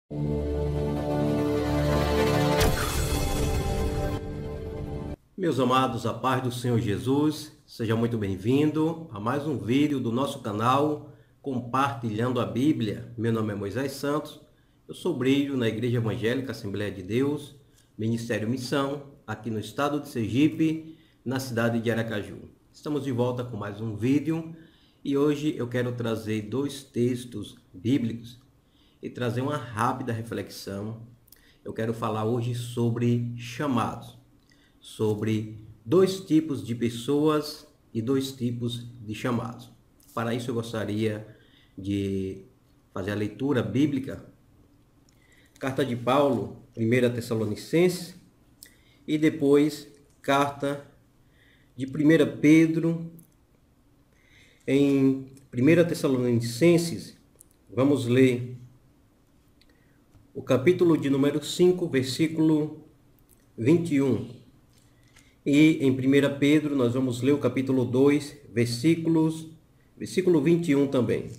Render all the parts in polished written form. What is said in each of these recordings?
Meus amados, a paz do Senhor Jesus, seja muito bem-vindo a mais um vídeo do nosso canal Compartilhando a Bíblia. Meu nome é Moisés Santos, eu sou obreiro na Igreja Evangélica Assembleia de Deus, Ministério Missão, aqui no estado de Sergipe, na cidade de Aracaju. Estamos de volta com mais um vídeo e hoje eu quero trazer dois textos bíblicos e trazer uma rápida reflexão. Eu quero falar hoje sobre chamados, sobre dois tipos de pessoas e dois tipos de chamados. Para isso eu gostaria de fazer a leitura bíblica, carta de Paulo, 1 Tessalonicenses, e depois carta de 1 Pedro. Em 1 Tessalonicenses, vamos ler o capítulo de número 5, versículo 21. E em 1 Pedro nós vamos ler o capítulo 2, versículo 21 também.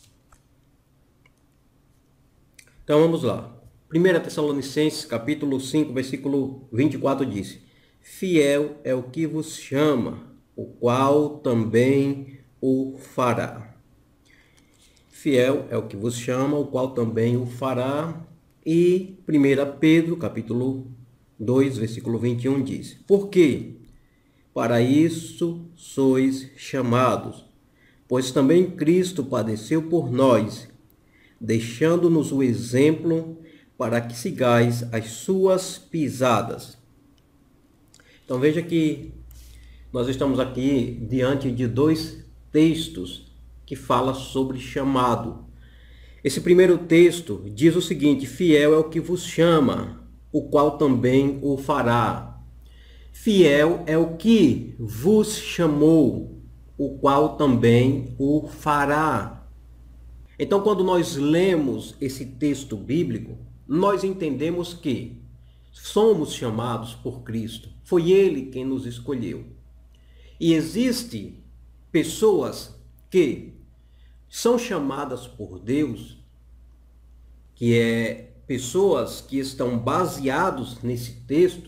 Então vamos lá. 1 Tessalonicenses, capítulo 5, versículo 24 diz: Fiel é o que vos chama, o qual também o fará. Fiel é o que vos chama, o qual também o fará. E 1 Pedro, capítulo 2, versículo 21 diz: Porque para isso sois chamados, pois também Cristo padeceu por nós, deixando-nos o exemplo para que sigais as suas pisadas. Então veja que nós estamos aqui diante de dois textos que falam sobre chamado. Esse primeiro texto diz o seguinte: fiel é o que vos chama, o qual também o fará. Fiel é o que vos chamou, o qual também o fará. Então, quando nós lemos esse texto bíblico, nós entendemos que somos chamados por Cristo. Foi Ele quem nos escolheu. E existem pessoas que são chamadas por Deus, que é pessoas que estão baseados nesse texto,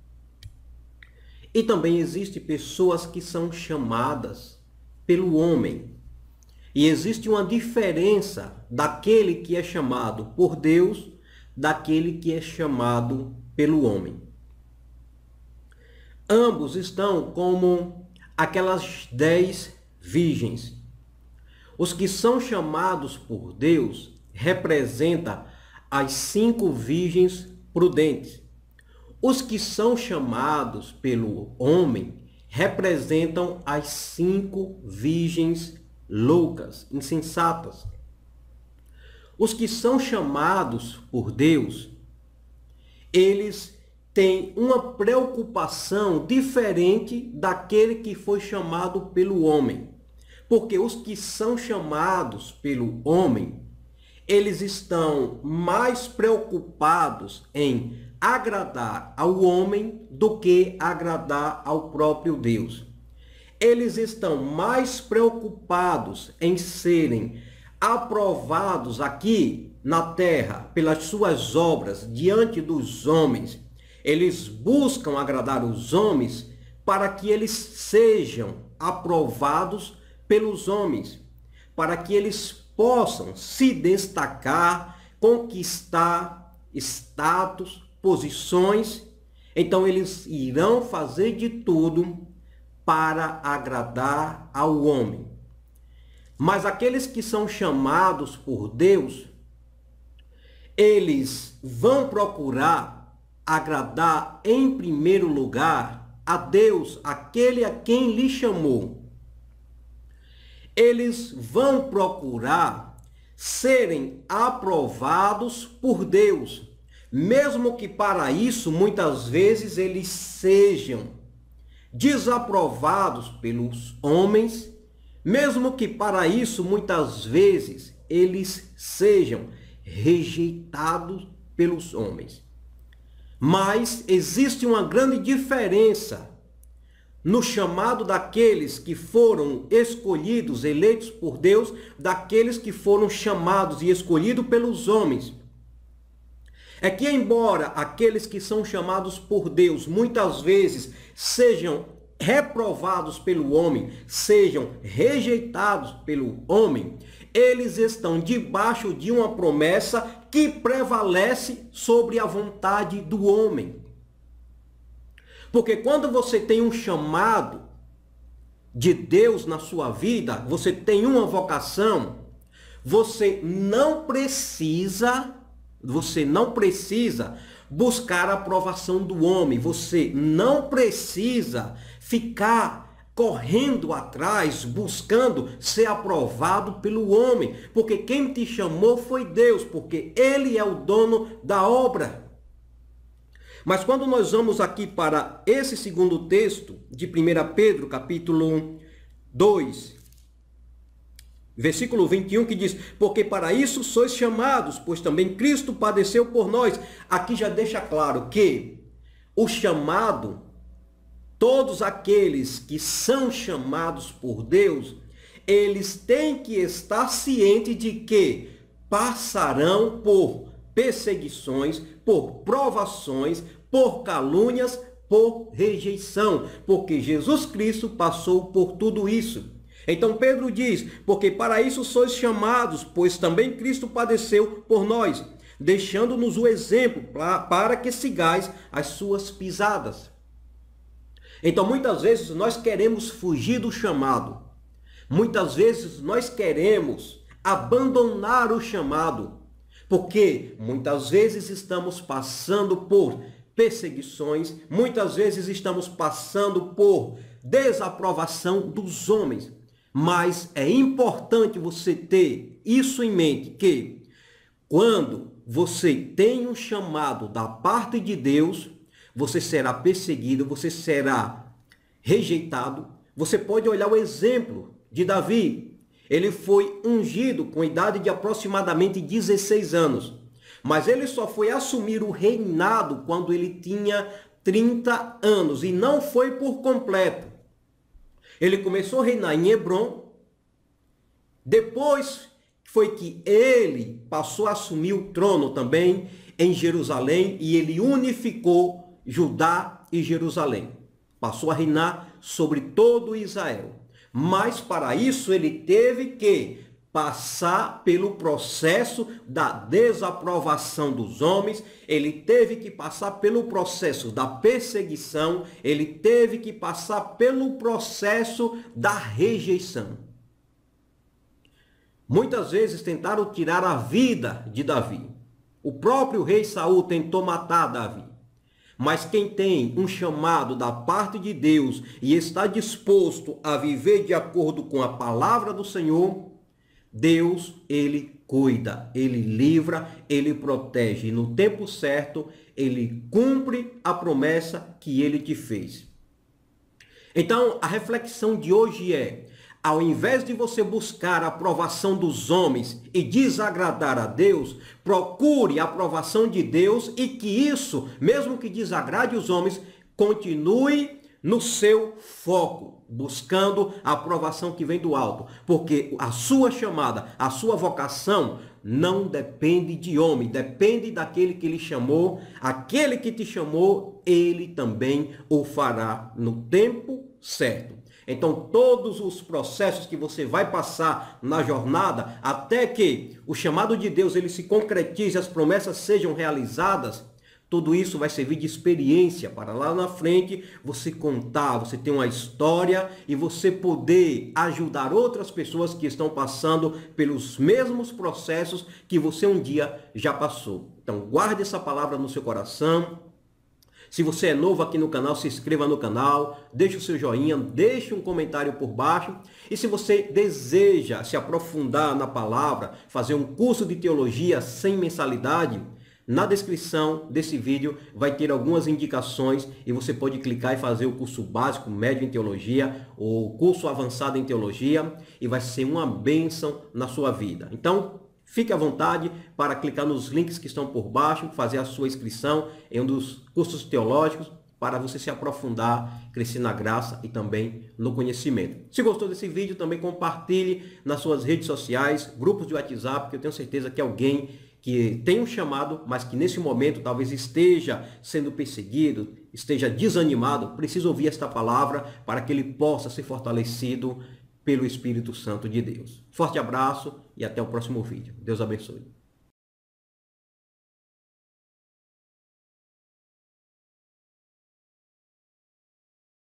e também existem pessoas que são chamadas pelo homem. E existe uma diferença daquele que é chamado por Deus, daquele que é chamado pelo homem. Ambos estão como aquelas 10 virgens. Os que são chamados por Deus representam as 5 virgens prudentes. Os que são chamados pelo homem representam as 5 virgens loucas, insensatas. Os que são chamados por Deus, eles têm uma preocupação diferente daquele que foi chamado pelo homem. Porque os que são chamados pelo homem, eles estão mais preocupados em agradar ao homem do que agradar ao próprio Deus. Eles estão mais preocupados em serem aprovados aqui na terra pelas suas obras diante dos homens. Eles buscam agradar os homens para que eles sejam aprovados pelos homens, para que eles possam se destacar, conquistar status, posições. Então eles irão fazer de tudo para agradar ao homem. Mas aqueles que são chamados por Deus, eles vão procurar agradar em primeiro lugar a Deus, aquele a quem lhe chamou. Eles vão procurar serem aprovados por Deus, mesmo que para isso muitas vezes eles sejam desaprovados pelos homens, mesmo que para isso muitas vezes eles sejam rejeitados pelos homens. Mas existe uma grande diferença no chamado daqueles que foram escolhidos, eleitos por Deus, daqueles que foram chamados e escolhidos pelos homens. é que embora aqueles que são chamados por Deus muitas vezes sejam reprovados pelo homem, sejam rejeitados pelo homem, eles estão debaixo de uma promessa que prevalece sobre a vontade do homem. Porque quando você tem um chamado de Deus na sua vida, você tem uma vocação, você não precisa buscar a aprovação do homem, você não precisa ficar correndo atrás, buscando ser aprovado pelo homem, porque quem te chamou foi Deus, porque Ele é o dono da obra. Mas quando nós vamos aqui para esse segundo texto de 1 Pedro, capítulo 2, versículo 21, que diz: porque para isso sois chamados, pois também Cristo padeceu por nós. Aqui já deixa claro que o chamado, todos aqueles que são chamados por Deus, eles têm que estar cientes de que passarão por perseguições, por provações, por calúnias, por rejeição, porque Jesus Cristo passou por tudo isso. Então Pedro diz: porque para isso sois chamados, pois também Cristo padeceu por nós, deixando-nos o exemplo para que sigais as suas pisadas. Então muitas vezes nós queremos fugir do chamado, muitas vezes nós queremos abandonar o chamado, porque muitas vezes estamos passando por perseguições, muitas vezes estamos passando por desaprovação dos homens. Mas é importante você ter isso em mente, que quando você tem um chamado da parte de Deus, você será perseguido, você será rejeitado. Você pode olhar o exemplo de Davi. Ele foi ungido com idade de aproximadamente 16 anos. Mas ele só foi assumir o reinado quando ele tinha 30 anos. E não foi por completo. Ele começou a reinar em Hebrom. Depois foi que ele passou a assumir o trono também em Jerusalém. E ele unificou Judá e Jerusalém. Passou a reinar sobre todo Israel. Mas para isso ele teve que passar pelo processo da desaprovação dos homens, ele teve que passar pelo processo da perseguição, ele teve que passar pelo processo da rejeição. Muitas vezes tentaram tirar a vida de Davi. O próprio rei Saul tentou matar Davi. Mas quem tem um chamado da parte de Deus e está disposto a viver de acordo com a palavra do Senhor, Deus, ele cuida, ele livra, ele protege. E no tempo certo, ele cumpre a promessa que ele te fez. Então, a reflexão de hoje é: ao invés de você buscar a aprovação dos homens e desagradar a Deus, procure a aprovação de Deus e que isso, mesmo que desagrade os homens, continue no seu foco, buscando a aprovação que vem do alto. Porque a sua chamada, a sua vocação não depende de homem, depende daquele que lhe chamou. Aquele que te chamou, ele também o fará no tempo certo. Então, todos os processos que você vai passar na jornada, até que o chamado de Deus ele se concretize, as promessas sejam realizadas, tudo isso vai servir de experiência para lá na frente você contar, você ter uma história e você poder ajudar outras pessoas que estão passando pelos mesmos processos que você um dia já passou. Então, guarde essa palavra no seu coração. Se você é novo aqui no canal, se inscreva no canal, deixe o seu joinha, deixe um comentário por baixo. E se você deseja se aprofundar na palavra, fazer um curso de teologia sem mensalidade, na descrição desse vídeo vai ter algumas indicações e você pode clicar e fazer o curso básico, médio em teologia, ou curso avançado em teologia, e vai ser uma bênção na sua vida. Então, fique à vontade para clicar nos links que estão por baixo, fazer a sua inscrição em um dos cursos teológicos para você se aprofundar, crescer na graça e também no conhecimento. Se gostou desse vídeo, também compartilhe nas suas redes sociais, grupos de WhatsApp, que eu tenho certeza que alguém que tem um chamado, mas que nesse momento talvez esteja sendo perseguido, esteja desanimado, precisa ouvir esta palavra para que ele possa ser fortalecido pelo Espírito Santo de Deus. Forte abraço e até o próximo vídeo. Deus abençoe.